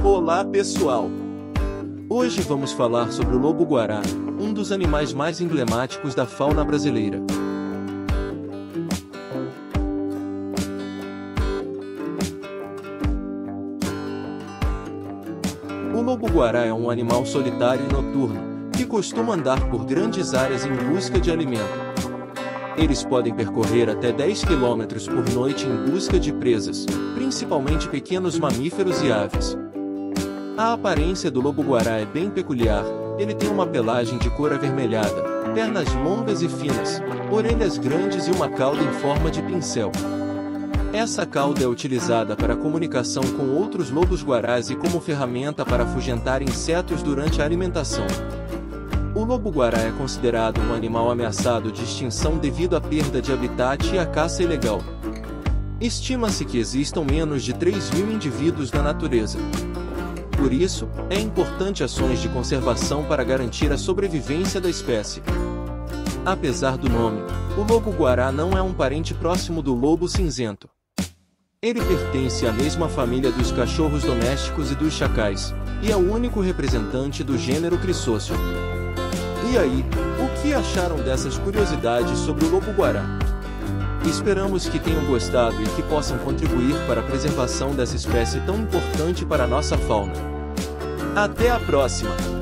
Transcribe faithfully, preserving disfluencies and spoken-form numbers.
Olá pessoal! Hoje vamos falar sobre o lobo-guará, um dos animais mais emblemáticos da fauna brasileira. O lobo-guará é um animal solitário e noturno, que costuma andar por grandes áreas em busca de alimento. Eles podem percorrer até dez quilômetros por noite em busca de presas, principalmente pequenos mamíferos e aves. A aparência do lobo-guará é bem peculiar. Ele tem uma pelagem de cor avermelhada, pernas longas e finas, orelhas grandes e uma cauda em forma de pincel. Essa cauda é utilizada para comunicação com outros lobos-guarás e como ferramenta para afugentar insetos durante a alimentação. O lobo-guará é considerado um animal ameaçado de extinção devido à perda de habitat e à caça ilegal. Estima-se que existam menos de três mil indivíduos na natureza. Por isso, é importante ações de conservação para garantir a sobrevivência da espécie. Apesar do nome, o lobo-guará não é um parente próximo do lobo cinzento. Ele pertence à mesma família dos cachorros domésticos e dos chacais, e é o único representante do gênero Crisóceo. E aí, o que acharam dessas curiosidades sobre o lobo-guará? Esperamos que tenham gostado e que possam contribuir para a preservação dessa espécie tão importante para a nossa fauna. Até a próxima!